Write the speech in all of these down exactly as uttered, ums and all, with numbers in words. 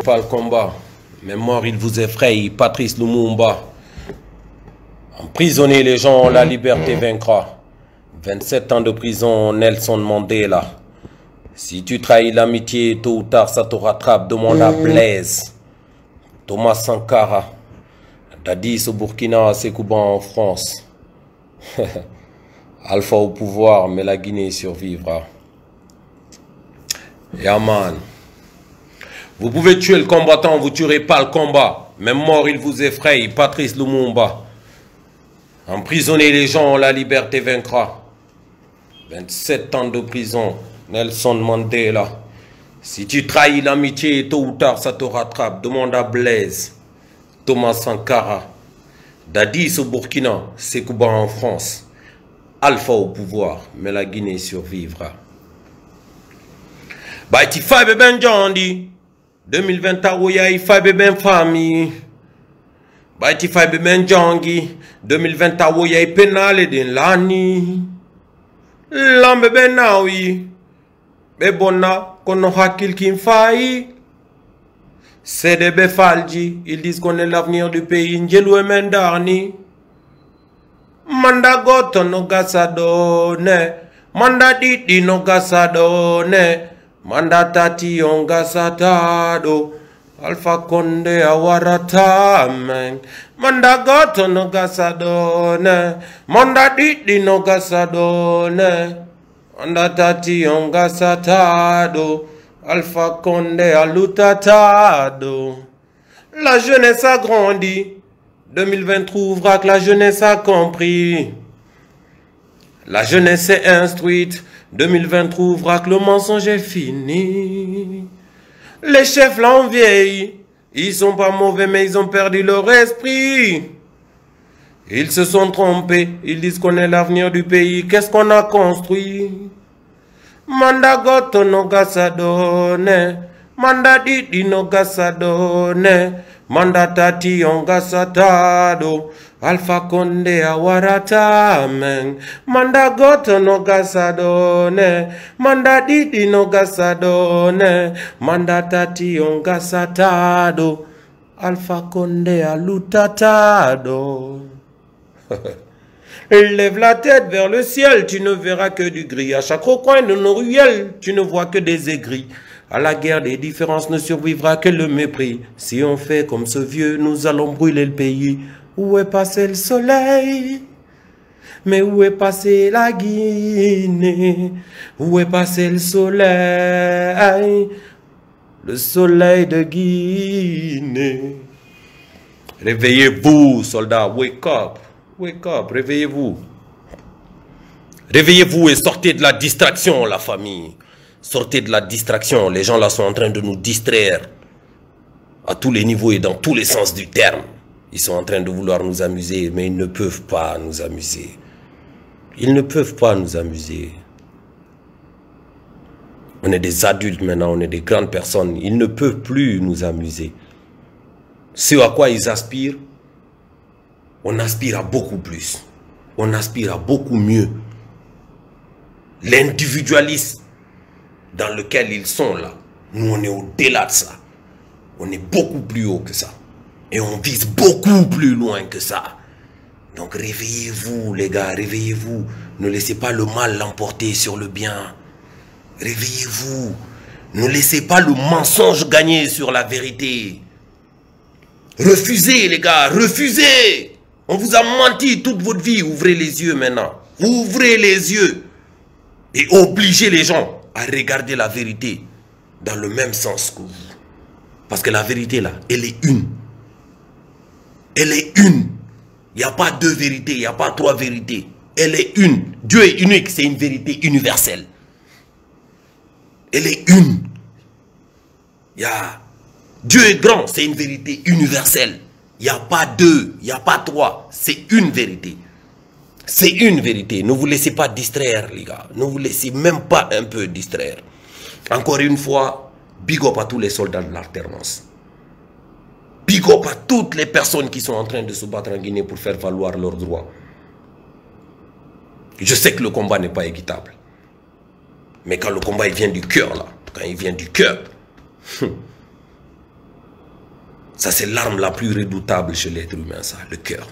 pas le combat. Mais mort, il vous effraie, Patrice Lumumba. Emprisonner les gens, la liberté vaincra. vingt-sept ans de prison, Nelson Mandela. Si tu trahis l'amitié, tôt ou tard, ça te rattrape. Demande à Blaise. Thomas Sankara. Dadis au Burkina, Sekouba en France. Alpha au pouvoir, mais la Guinée survivra. Yaman. Vous pouvez tuer le combattant, vous ne tuerez pas le combat. Même mort, il vous effraie, Patrice Lumumba. Emprisonner les gens, la liberté vaincra. vingt-sept ans de prison, Nelson Mandela. Si tu trahis l'amitié, tôt ou tard, ça te rattrape. Demande à Blaise. Thomas Sankara. Dadis au Burkina, Sekouba en France. Alpha au pouvoir, mais la Guinée survivra. Baiti Fabe Ben Jondi. deux mille vingt Aouya Fabe Ben Famille. Baiti Fabe Ben Jongi. deux mille vingt Aouya Penale Den Lani. Lambe Ben Naoui. Bebona, kono hakil kim failli. C'est des Befalji. Ils disent qu'on est l'avenir du pays. Njelou Mendarni. Manda goto no gasadone. Manda didi no gasadone. Manda tati on gasatado. Alpha Conde awarata men. Manda goto no gasadone. Manda didi no gasadone. Manda tati on gasatado. Alpha Conde alutatado. La jeunesse a grandi. deux mille vingt trouvera que la jeunesse a compris. La jeunesse est instruite. deux mille vingt trouvera que le mensonge est fini. Les chefs l'ont vieilli. Ils sont pas mauvais mais ils ont perdu leur esprit. Ils se sont trompés. Ils disent qu'on est l'avenir du pays. Qu'est-ce qu'on a construit? Manda goto no gasadone. Manda didi no gasadone. Manda tati on gasatado. Alpha Conde awarata men. Manda goto no gasadone. Manda didi no gasadone. Manda tati on gasatado. Alpha Conde alutatado. Lève la tête vers le ciel, tu ne verras que du gris. À chaque recoin de nos ruelles, tu ne vois que des aigris. À la guerre des différences ne survivra que le mépris. Si on fait comme ce vieux, nous allons brûler le pays. Où est passé le soleil? Mais où est passé la Guinée? Où est passé le soleil? Le soleil de Guinée. Réveillez-vous, soldats, wake up. Wake up, réveillez-vous. Réveillez-vous et sortez de la distraction, la famille. Sortez de la distraction. Les gens là sont en train de nous distraire. À tous les niveaux et dans tous les sens du terme. Ils sont en train de vouloir nous amuser, mais ils ne peuvent pas nous amuser. Ils ne peuvent pas nous amuser. On est des adultes maintenant, on est des grandes personnes. Ils ne peuvent plus nous amuser. Ce à quoi ils aspirent, on aspire à beaucoup plus. On aspire à beaucoup mieux. L'individualisme dans lequel ils sont là, nous on est au-delà de ça. On est beaucoup plus haut que ça. Et on vise beaucoup plus loin que ça. Donc réveillez-vous les gars, réveillez-vous. Ne laissez pas le mal l'emporter sur le bien. Réveillez-vous. Ne laissez pas le mensonge gagner sur la vérité. Refusez les gars, refusez. On vous a menti toute votre vie. Ouvrez les yeux maintenant. Ouvrez les yeux. Et obligez les gens à regarder la vérité dans le même sens que vous. Parce que la vérité là, elle est une. Elle est une. Il n'y a pas deux vérités, il n'y a pas trois vérités. Elle est une. Dieu est unique, c'est une vérité universelle. Elle est une. Il y a... Dieu est grand, c'est une vérité universelle. Il n'y a pas deux, il n'y a pas trois. C'est une vérité. C'est une vérité. Ne vous laissez pas distraire, les gars. Ne vous laissez même pas un peu distraire. Encore une fois, big up à tous les soldats de l'alternance. Big up à toutes les personnes qui sont en train de se battre en Guinée pour faire valoir leurs droits. Je sais que le combat n'est pas équitable. Mais quand le combat il vient du cœur, là, quand il vient du cœur, Ça, c'est l'arme la plus redoutable chez l'être humain, ça, le cœur.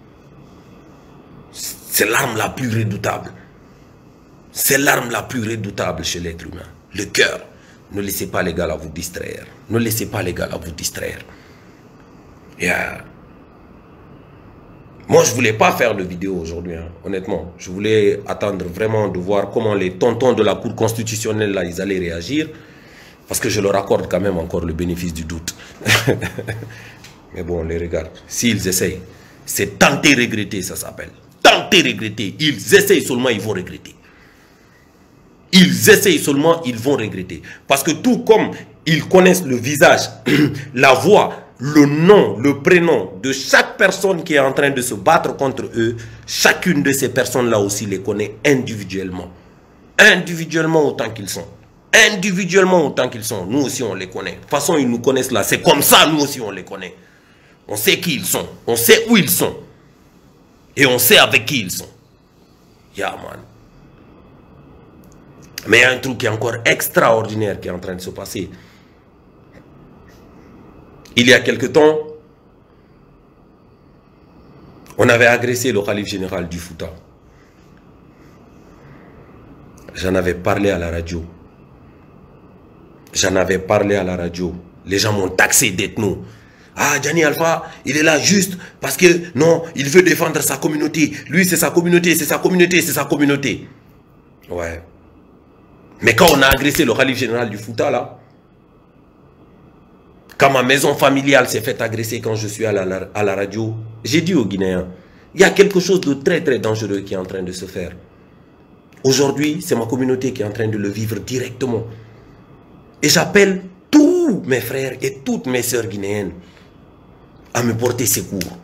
C'est l'arme la plus redoutable. C'est l'arme la plus redoutable chez l'être humain, le cœur. Ne laissez pas les gars là vous distraire. Ne laissez pas les gars là vous distraire. Yeah. Moi, je ne voulais pas faire de vidéo aujourd'hui, hein, honnêtement. Je voulais attendre vraiment de voir comment les tontons de la Cour constitutionnelle, là, ils allaient réagir. Parce que je leur accorde quand même encore le bénéfice du doute. Mais bon, on les regarde. S'ils essayent, c'est tenter, regretter, ça s'appelle. Tenter, regretter. Ils essayent seulement, ils vont regretter. Ils essayent seulement, ils vont regretter. Parce que tout comme ils connaissent le visage, la voix, le nom, le prénom de chaque personne qui est en train de se battre contre eux, chacune de ces personnes-là aussi les connaît individuellement. Individuellement autant qu'ils sont. Individuellement autant qu'ils sont. Nous aussi on les connaît. De toute façon ils nous connaissent là. C'est comme ça, nous aussi on les connaît. On sait qui ils sont. On sait où ils sont. Et on sait avec qui ils sont. Yeah man. Mais il y a un truc qui est encore extraordinaire qui est en train de se passer. Il y a quelque temps, on avait agressé le khalife général du Fouta. J'en avais parlé à la radio. J'en avais parlé à la radio. Les gens m'ont taxé d'ethno. Ah, Gianni Alpha, il est là juste parce que, non, il veut défendre sa communauté. Lui, c'est sa communauté, c'est sa communauté, c'est sa communauté. Ouais. Mais quand on a agressé le khalife général du Fouta, là, quand ma maison familiale s'est fait agresser quand je suis à la, à la radio, j'ai dit aux Guinéens, il y a quelque chose de très très dangereux qui est en train de se faire. Aujourd'hui, c'est ma communauté qui est en train de le vivre directement. Et j'appelle tous mes frères et toutes mes sœurs guinéennes à me porter secours.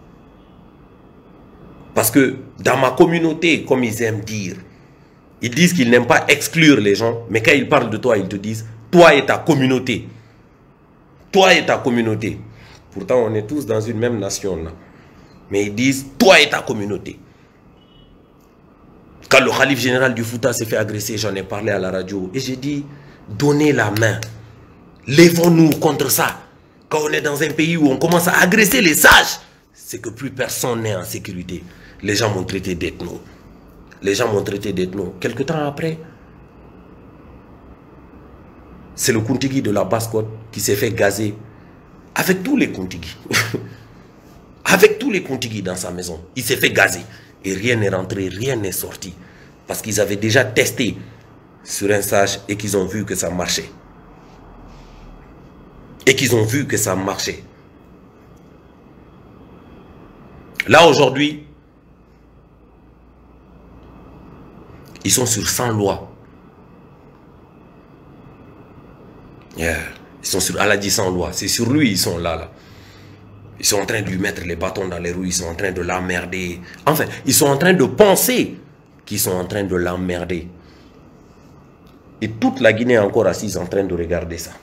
Parce que dans ma communauté, comme ils aiment dire, ils disent qu'ils n'aiment pas exclure les gens, mais quand ils parlent de toi, ils te disent, toi et ta communauté. Toi et ta communauté. Pourtant, on est tous dans une même nation là. Mais ils disent, toi et ta communauté. Quand le khalife général du Fouta s'est fait agresser, j'en ai parlé à la radio. Et j'ai dit, donnez la main. Lèvons-nous contre ça. Quand on est dans un pays où on commence à agresser les sages, c'est que plus personne n'est en sécurité. Les gens m'ont traité d'ethno. Les gens m'ont traité d'ethno. Quelque temps après, c'est le Kuntigi de la Basse-Côte qui s'est fait gazer avec tous les Kuntigi. Avec tous les Kuntigi dans sa maison. Il s'est fait gazer. Et rien n'est rentré, rien n'est sorti. Parce qu'ils avaient déjà testé sur un sage et qu'ils ont vu que ça marchait. Et qu'ils ont vu que ça marchait. Là aujourd'hui, ils sont sur cent lois. Yeah. Ils sont sur Aladi sans loi. C'est sur lui ils sont là, là. Ils sont en train de lui mettre les bâtons dans les roues. Ils sont en train de l'emmerder. Enfin, ils sont en train de penser qu'ils sont en train de l'emmerder. Et toute la Guinée est encore assise en train de regarder ça.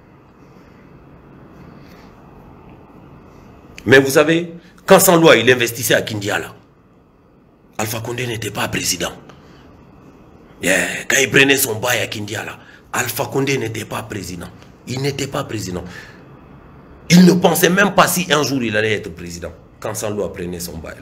Mais vous savez, quand sans loi il investissait à Kindiala, Alpha Condé n'était pas président. Yeah. Quand il prenait son bail à Kindiala, Alpha Condé n'était pas président. Il n'était pas président. Il ne pensait même pas si un jour il allait être président. Quand Sanloi prenait son bail.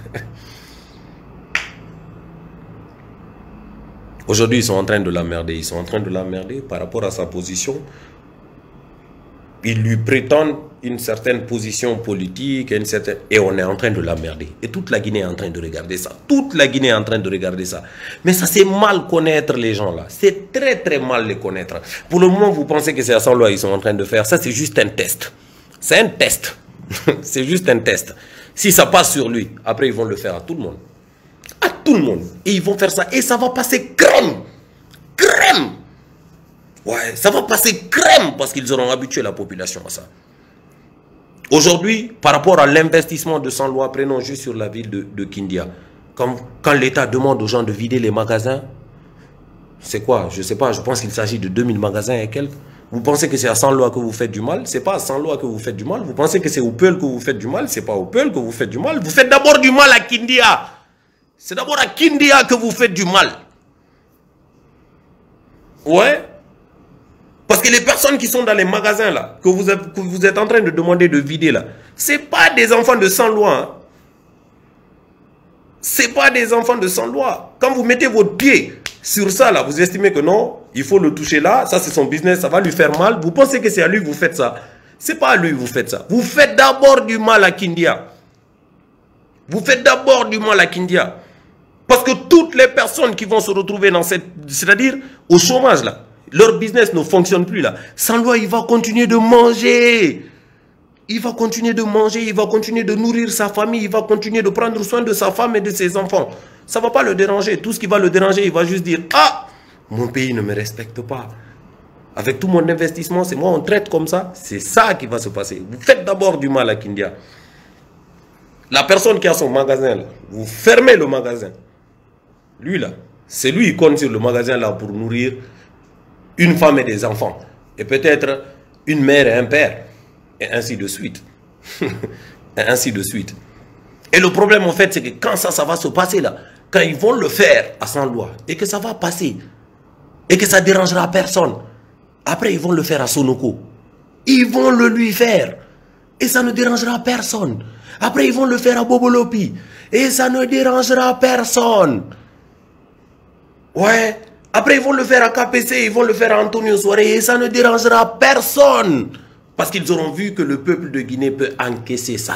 Aujourd'hui, ils sont en train de l'emmerder. Ils sont en train de l'emmerder par rapport à sa position. Ils lui prétendent une certaine position politique, une certaine... et on est en train de l'emmerder. Et toute la Guinée est en train de regarder ça. Toute la Guinée est en train de regarder ça. Mais ça, c'est mal connaître les gens là. C'est très très mal les connaître. Pour le moment, vous pensez que c'est à Sanloi qu'ils sont en train de faire. Ça, c'est juste un test. C'est un test. C'est juste un test. Si ça passe sur lui, après ils vont le faire à tout le monde. À tout le monde. Et ils vont faire ça. Et ça va passer crème. Crème. Ouais, ça va passer crème parce qu'ils auront habitué la population à ça. Aujourd'hui, par rapport à l'investissement de Sanloi, prenons juste sur la ville de, de Kindia. Quand, quand l'État demande aux gens de vider les magasins, c'est quoi? Je ne sais pas, je pense qu'il s'agit de deux mille magasins et quelques. Vous pensez que c'est à Sanloi que vous faites du mal? Ce n'est pas à Sanloi que vous faites du mal. Vous pensez que c'est au Peul que vous faites du mal? Ce n'est pas au Peul que vous faites du mal. Vous faites d'abord du mal à Kindia. C'est d'abord à Kindia que vous faites du mal. Ouais. Parce Parce que les personnes qui sont dans les magasins là, que vous, avez, que vous êtes en train de demander de vider là, ce n'est pas des enfants de sans loi. Hein. Ce n'est pas des enfants de sans loi. Quand vous mettez votre pied sur ça là, vous estimez que non, il faut le toucher là, ça c'est son business, ça va lui faire mal. Vous pensez que c'est à lui que vous faites ça. Ce n'est pas à lui que vous faites ça. Vous faites d'abord du mal à Kindia. Vous faites d'abord du mal à Kindia. Parce que toutes les personnes qui vont se retrouver dans cette... C'est-à-dire au chômage là, leur business ne fonctionne plus là. Sans loi, il va continuer de manger. Il va continuer de manger, il va continuer de nourrir sa famille, il va continuer de prendre soin de sa femme et de ses enfants. Ça ne va pas le déranger. Tout ce qui va le déranger, il va juste dire « Ah, mon pays ne me respecte pas. Avec tout mon investissement, c'est moi, on traite comme ça. » C'est ça qui va se passer. Vous faites d'abord du mal à Kindia. La personne qui a son magasin là, vous fermez le magasin. Lui là, c'est lui qui compte sur le magasin là pour nourrir une femme et des enfants. Et peut-être une mère et un père. Et ainsi de suite. Et ainsi de suite. Et le problème en fait, c'est que quand ça, ça va se passer là, quand ils vont le faire à sans loi, et que ça va passer, et que ça ne dérangera personne, après ils vont le faire à Sonoko. Ils vont le lui faire. Et ça ne dérangera personne. Après ils vont le faire à Bobolopi. Et ça ne dérangera personne. Ouais. Après, ils vont le faire à K P C, ils vont le faire à Antonio Soirée et ça ne dérangera personne. Parce qu'ils auront vu que le peuple de Guinée peut encaisser ça.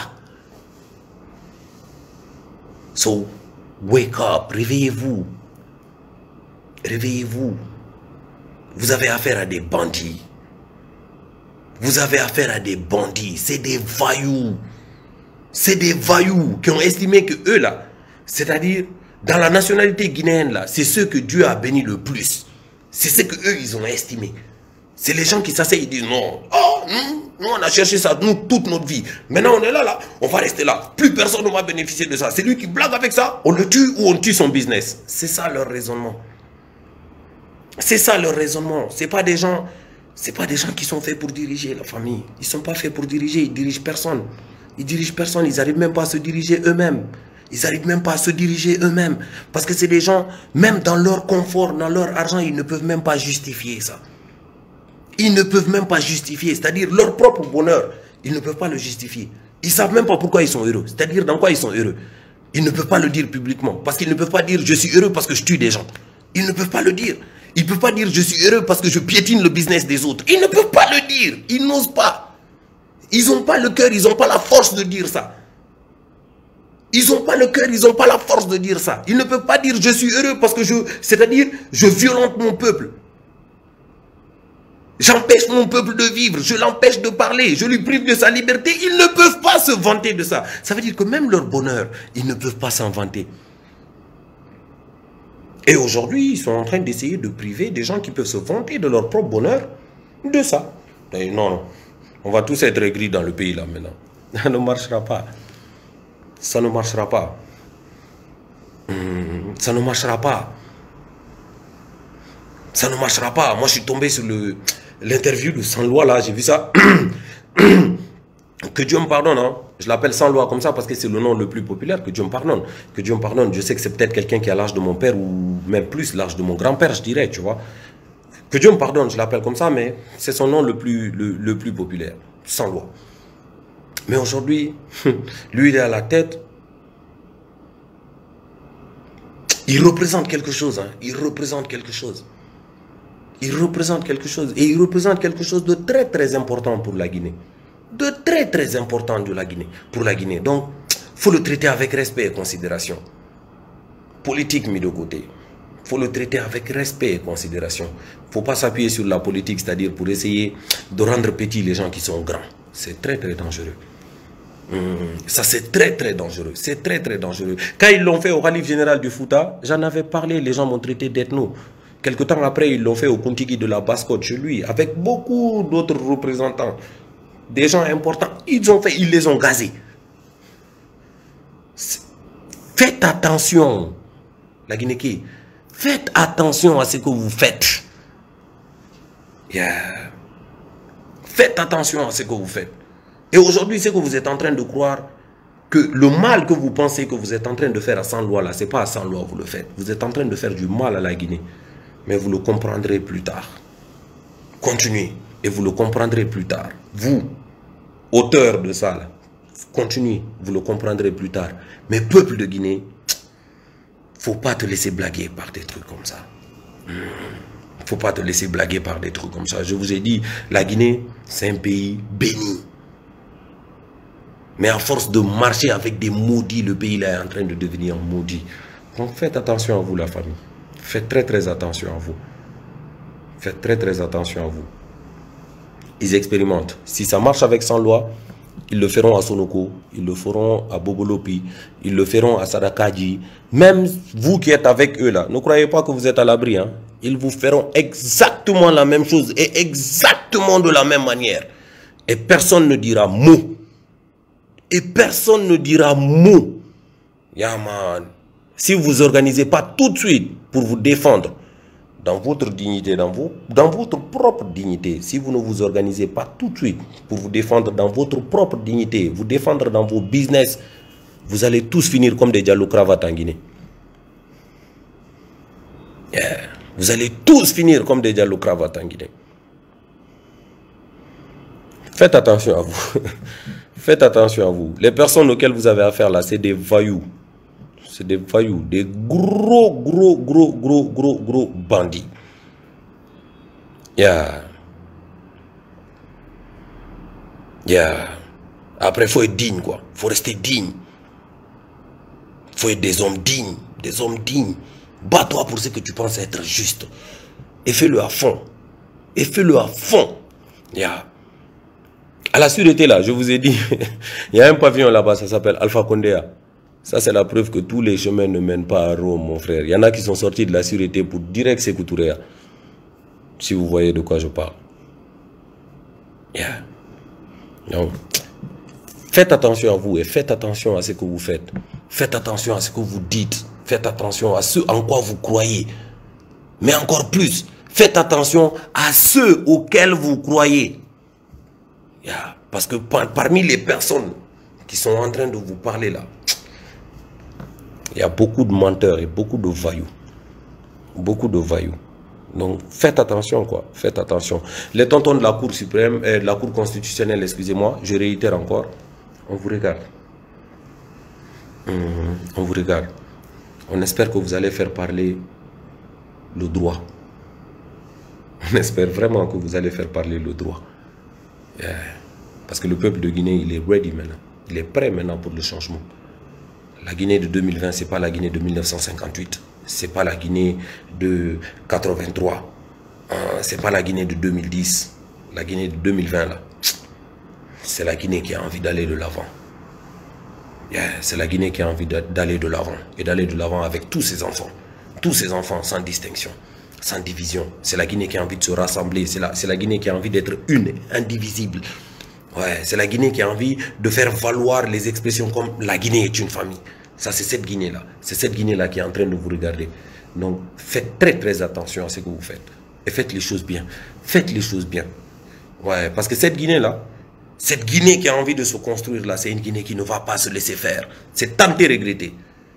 So, wake up, réveillez-vous. Réveillez-vous. Vous avez affaire à des bandits. Vous avez affaire à des bandits. C'est des vaillous. C'est des vaillous qui ont estimé que eux là, c'est-à-dire... Dans la nationalité guinéenne, là, c'est ceux que Dieu a béni le plus. C'est ce qu'eux, ils ont estimé. C'est les gens qui s'asseyent et disent non. Oh, nous, nous, on a cherché ça, nous, toute notre vie. Maintenant, on est là, là, on va rester là. Plus personne ne va bénéficier de ça. C'est lui qui blague avec ça, on le tue ou on tue son business. C'est ça leur raisonnement. C'est ça leur raisonnement. Ce n'est pas des gens, c'est pas des gens qui sont faits pour diriger la famille. Ils ne sont pas faits pour diriger, ils ne dirigent personne. Ils dirigent personne, ils n'arrivent même pas à se diriger eux-mêmes. Ils n'arrivent même pas à se diriger eux-mêmes. Parce que c'est des gens, même dans leur confort, dans leur argent, ils ne peuvent même pas justifier ça. Ils ne peuvent même pas justifier. C'est-à-dire leur propre bonheur, ils ne peuvent pas le justifier. Ils ne savent même pas pourquoi ils sont heureux. C'est-à-dire dans quoi ils sont heureux. Ils ne peuvent pas le dire publiquement. Parce qu'ils ne peuvent pas dire je suis heureux parce que je tue des gens. Ils ne peuvent pas le dire. Ils ne peuvent pas dire je suis heureux parce que je piétine le business des autres. Ils ne peuvent pas le dire. Ils n'osent pas. Ils n'ont pas le cœur, ils n'ont pas la force de dire ça. Ils n'ont pas le cœur, ils n'ont pas la force de dire ça. Ils ne peuvent pas dire je suis heureux parce que je... C'est-à-dire, je violente mon peuple. J'empêche mon peuple de vivre, je l'empêche de parler, je lui prive de sa liberté. Ils ne peuvent pas se vanter de ça. Ça veut dire que même leur bonheur, ils ne peuvent pas s'en vanter. Et aujourd'hui, ils sont en train d'essayer de priver des gens qui peuvent se vanter de leur propre bonheur de ça. Et non, non. On va tous être aigris dans le pays là maintenant. Ça ne marchera pas. Ça ne marchera pas. Hum, ça ne marchera pas. Ça ne marchera pas. Moi, je suis tombé sur l'interview de Sans Loi là. J'ai vu ça. Que Dieu me pardonne. Hein. Je l'appelle Sans Loi comme ça parce que c'est le nom le plus populaire. Que Dieu me pardonne. Que Dieu me pardonne. Je sais que c'est peut-être quelqu'un qui a l'âge de mon père ou même plus l'âge de mon grand-père, je dirais, tu vois. Que Dieu me pardonne, je l'appelle comme ça, mais c'est son nom le plus, le, le plus populaire. Sans Loi. Mais aujourd'hui, lui, il est à la tête. Il représente quelque chose. Hein. Il représente quelque chose. Il représente quelque chose. Et il représente quelque chose de très, très important pour la Guinée. De très, très important de la Guinée, pour la Guinée. Donc, il faut le traiter avec respect et considération. Politique mis de côté. Il faut le traiter avec respect et considération. Il ne faut pas s'appuyer sur la politique, c'est-à-dire pour essayer de rendre petits les gens qui sont grands. C'est très, très dangereux. Mmh, ça c'est très très dangereux, c'est très très dangereux. Quand ils l'ont fait au Khalif général du Fouta, j'en avais parlé, les gens m'ont traité d'ethno. Quelque temps après, ils l'ont fait au Kontiki de la Basse-Côte chez lui, avec beaucoup d'autres représentants, des gens importants. Ils ont fait, ils les ont gazés. Faites attention, la Guinée, faites attention à ce que vous faites. Yeah. Faites attention à ce que vous faites. Et aujourd'hui, c'est que vous êtes en train de croire que le mal que vous pensez que vous êtes en train de faire à Sans Loi, là, ce n'est pas à Sans Loi que vous le faites. Vous êtes en train de faire du mal à la Guinée. Mais vous le comprendrez plus tard. Continuez. Et vous le comprendrez plus tard. Vous, auteur de ça, là, continuez. Vous le comprendrez plus tard. Mais peuple de Guinée, faut pas te laisser blaguer par des trucs comme ça. Faut pas te laisser blaguer par des trucs comme ça. Je vous ai dit, la Guinée, c'est un pays béni. Mais à force de marcher avec des maudits, le pays là est en train de devenir maudit. Donc faites attention à vous, la famille. Faites très très attention à vous. Faites très très attention à vous. Ils expérimentent. Si ça marche avec sans loi, ils le feront à Sonoko, ils le feront à Bobolopi, ils le feront à Sadakadji. Même vous qui êtes avec eux là, ne croyez pas que vous êtes à l'abri. Hein? Ils vous feront exactement la même chose et exactement de la même manière. Et personne ne dira mot. Et personne ne dira mot. Yeah, man. Si vous ne vous organisez pas tout de suite pour vous défendre dans votre dignité, dans, vos, dans votre propre dignité, si vous ne vous organisez pas tout de suite pour vous défendre dans votre propre dignité, vous défendre dans vos business, vous allez tous finir comme des dialogues cravates en Guinée. Yeah. Vous allez tous finir comme des dialogues cravates en Guinée. Faites attention à vous. Faites attention à vous. Les personnes auxquelles vous avez affaire là, c'est des voyous. C'est des voyous. Des gros, gros, gros, gros, gros, gros bandits. Yeah. Yeah. Après, il faut être digne, quoi. Il faut rester digne. Il faut être des hommes dignes. Des hommes dignes. Bats-toi pour ce que tu penses être juste. Et fais-le à fond. Et fais-le à fond. Yeah. À la sûreté, là, je vous ai dit, il y a un pavillon là-bas, ça s'appelle Alpha Condéa. Ça, c'est la preuve que tous les chemins ne mènent pas à Rome, mon frère. Il y en a qui sont sortis de la sûreté pour direct Sékou Touré. Si vous voyez de quoi je parle. Yeah. Donc, faites attention à vous et faites attention à ce que vous faites. Faites attention à ce que vous dites. Faites attention à ce en quoi vous croyez. Mais encore plus, faites attention à ceux auxquels vous croyez. Yeah. Parce que par, parmi les personnes qui sont en train de vous parler là, il y a beaucoup de menteurs et beaucoup de voyous. Beaucoup de voyous. Donc faites attention quoi. Faites attention. Les tontons de la Cour suprême, euh, de la Cour constitutionnelle, excusez-moi, je réitère encore, on vous regarde. Mmh, on vous regarde. On espère que vous allez faire parler le droit. On espère vraiment que vous allez faire parler le droit. Yeah. Parce que le peuple de Guinée, il est ready maintenant. Il est prêt maintenant pour le changement. La Guinée de deux mille vingt, ce n'est pas la Guinée de mille neuf cent cinquante-huit. Ce n'est pas la Guinée de quatre-vingt-trois. Euh, ce n'est pas la Guinée de deux mille dix. La Guinée de deux mille vingt, là. C'est la Guinée qui a envie d'aller de l'avant. Yeah, c'est la Guinée qui a envie d'aller de l'avant. Et d'aller de l'avant avec tous ses enfants. Tous ses enfants, sans distinction, sans division. C'est la Guinée qui a envie de se rassembler. C'est la, c'est la Guinée qui a envie d'être une, indivisible. Ouais, c'est la Guinée qui a envie de faire valoir les expressions comme la Guinée est une famille. Ça, c'est cette Guinée-là. C'est cette Guinée-là qui est en train de vous regarder. Donc, faites très, très attention à ce que vous faites. Et faites les choses bien. Faites les choses bien. Ouais, parce que cette Guinée-là, cette Guinée qui a envie de se construire là, c'est une Guinée qui ne va pas se laisser faire. C'est tenter regretter.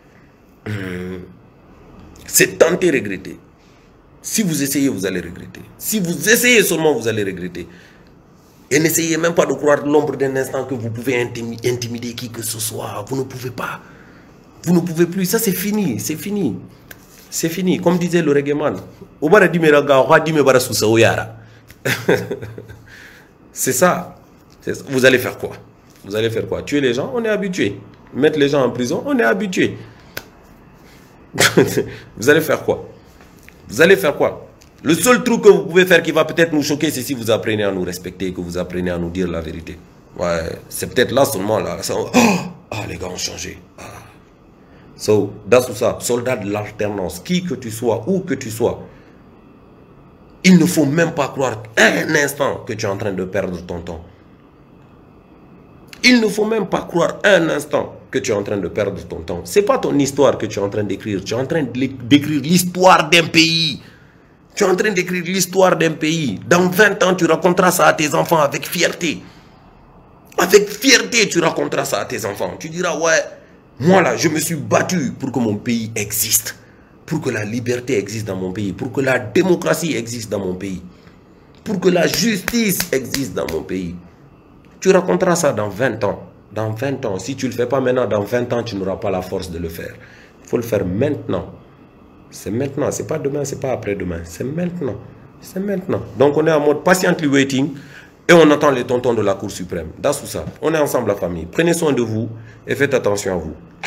Hum. C'est tenter regretter. Si vous essayez, vous allez regretter. Si vous essayez seulement, vous allez regretter. Et n'essayez même pas de croire l'ombre d'un instant que vous pouvez intimider qui que ce soit. Vous ne pouvez pas. Vous ne pouvez plus. Ça, c'est fini. C'est fini. C'est fini. Comme disait le reggaeman. C'est ça. Vous allez faire quoi? Vous allez faire quoi? Tuer les gens? On est habitué. Mettre les gens en prison? On est habitué. Vous allez faire quoi? Vous allez faire quoi? Le seul truc que vous pouvez faire qui va peut-être nous choquer, c'est si vous apprenez à nous respecter, que vous apprenez à nous dire la vérité. Ouais, c'est peut-être là seulement, là. Ça, oh, ah, les gars ont changé. Ah. So, that's tout ça. Soldat de l'alternance, qui que tu sois, où que tu sois, il ne faut même pas croire un instant que tu es en train de perdre ton temps. Il ne faut même pas croire un instant que tu es en train de perdre ton temps. Ce n'est pas ton histoire que tu es en train d'écrire. Tu es en train d'écrire l'histoire d'un pays. Tu es en train d'écrire l'histoire d'un pays. Dans vingt ans, tu raconteras ça à tes enfants avec fierté. Avec fierté, tu raconteras ça à tes enfants. Tu diras, ouais, moi là, je me suis battu pour que mon pays existe. Pour que la liberté existe dans mon pays. Pour que la démocratie existe dans mon pays. pour que la justice existe dans mon pays. Tu raconteras ça dans vingt ans. Dans vingt ans. Si tu ne le fais pas maintenant, dans vingt ans, tu n'auras pas la force de le faire. Il faut le faire maintenant. C'est maintenant. Ce n'est pas demain, ce n'est pas après-demain. C'est maintenant. C'est maintenant. Donc, on est en mode patiently waiting et on attend les tontons de la Cour suprême. That's tout ça. On est ensemble, la famille. Prenez soin de vous et faites attention à vous.